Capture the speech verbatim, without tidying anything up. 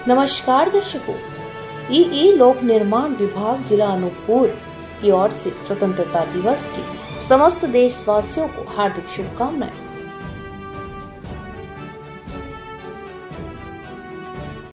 नमस्कार दर्शकों, ई लोक निर्माण विभाग जिला अनूपपुर की ओर से स्वतंत्रता दिवस की समस्त देशवासियों को हार्दिक शुभकामनाएं।